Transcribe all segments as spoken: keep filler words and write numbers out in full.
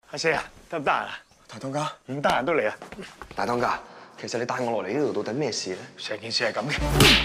阿四啊，得唔得閒啊？ 大當家， 唔得閒都嚟啊！ 大當家，其實你帶我落嚟呢度到底咩事咧？ 成件事係咁嘅。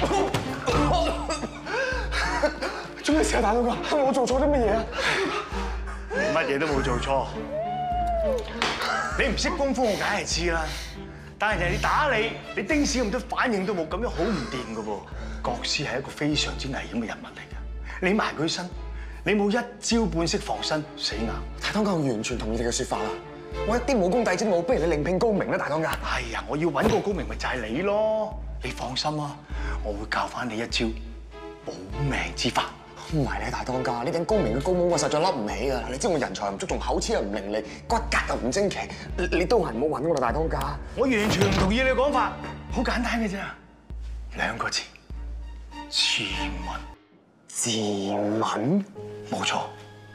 做咩事啊，大當家？我做錯咗乜嘢啊？ 你乜嘢都冇做錯。你唔識功夫，我梗係知啦。但係人哋打你，你丁屎咁多反應都冇，咁樣好唔掂噶噃。國師係一個非常之危險嘅人物嚟㗎。你埋佢身，你冇一招半式防身，死硬。 大當家，我完全同意你嘅説法啦。我一啲武功底子都冇，不如你另聘高明啦，大當家。 係啊，我要揾個高明咪就係你咯。你放心啊，我會教翻你一招保命之法。 唔係你大當家，呢頂高明嘅高帽我實在笠唔起啊！你知我人才唔足，仲口齒又唔伶俐，骨骼又唔精奇，你你都係唔好揾我啦，大當家。我完全唔同意你嘅講法，好簡單嘅啫，兩個字：自刎。 自刎？ 冇錯。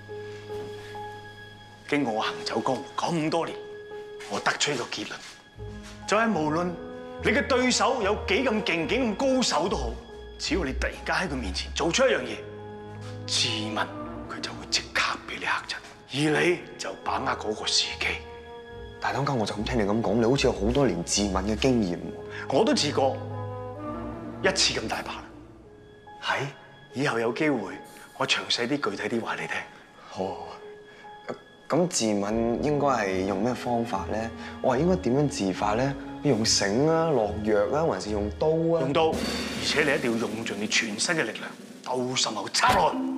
經過我行走江湖咁多年，我得出一個結論，就係無論你嘅對手有幾咁勁、幾咁高手都好，只要你突然間喺佢面前做出一樣嘢，自刎，佢就會即刻俾你嚇親，而你就把握嗰個時機。 大當家，我就咁聽你咁講，你好似有好多年自刎嘅經驗。 我都自過一次咁大把。係，以後有機會，我詳細啲、具體啲話你聽。 好。咁自刎應該係用咩方法咧？我係應該點樣自法咧？用繩啊、落藥啊，還是用刀啊？ 用刀，而且你一定要用盡你全身嘅力量，兜心口插落去。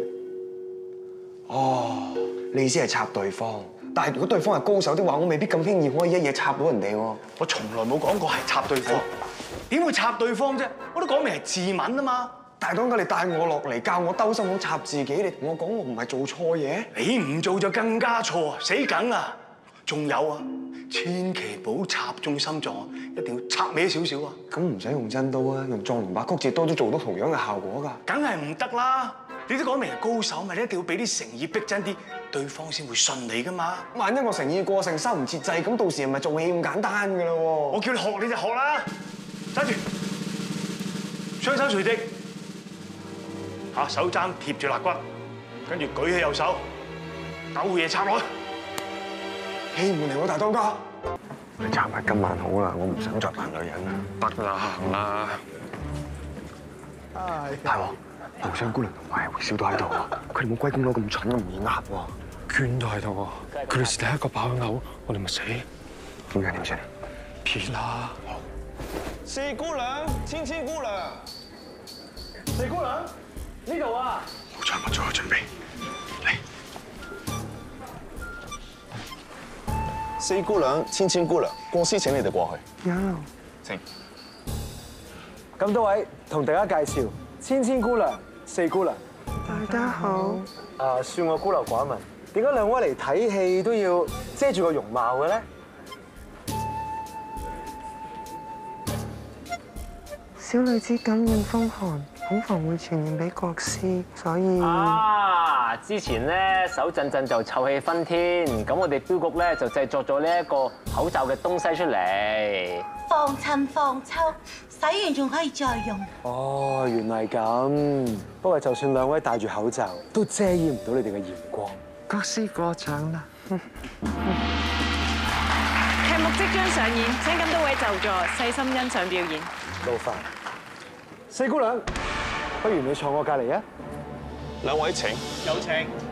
哦，你意思係插對方？但係如果對方係高手的話，我未必咁輕易可以一嘢插到人哋喎。 我從來冇講過係插對方，點會插對方啫？我都講明係自刎啊嘛。 大當家，你帶我落嚟教我兜心口插自己，你同我講我唔係做錯嘢？ 你唔做就更加錯啊！死梗啊！仲有啊，千祈唔好插中心臟啊！一定要插歪少少啊！ 咁唔使用真刀啊，用狀元把曲折刀都做到同樣嘅效果㗎。 梗係唔得啦！你都講明係高手，咪你一定要俾啲誠意逼真啲，對方先會信你㗎嘛。萬一我誠意過剩，收唔切掣，咁到時係咪做戲咁簡單㗎啦？我叫你學你就學啦，揸住，雙手垂直。嚇，手踭貼住肋骨，跟住舉起右手，兜嘢插落去。欺門嚟喎，大當家！ 你插埋今晚好啦，我唔想再扮女人啦。 得啦，行啦。 大王，無雙姑娘同埋回少都喺度喎，佢哋冇龜公佬咁蠢咁易呃喎。 娟都喺度喎，佢哋是第一個爆口，我哋咪死。 點解點算？ 撇啦！ 四姑娘，千千姑娘， 四姑娘。呢度啊！ 好彩，我做好準備。嚟， 四姑娘、千千姑娘，國師請你哋過去。 有。 請。 咁多位同大家介紹，千千姑娘、四姑娘。 大家好。 啊，算我孤陋寡聞，點解兩位嚟睇戲都要遮住個容貌嘅咧？ 小女子感染風寒，恐防會傳染俾國師，所以啊！之前咧手震震就臭氣熏天，咁我哋標局咧就製作咗呢一個口罩嘅東西出嚟， 防塵防臭，洗完仲可以再用。 哦，原來咁。不過就算兩位戴住口罩，都遮掩唔到你哋嘅鹽光。 國師過獎啦。 劇目即將上演，請咁多位就座，細心欣賞表演。 老范，四姑娘，不如你坐我隔離啊！ 兩位請。 有請。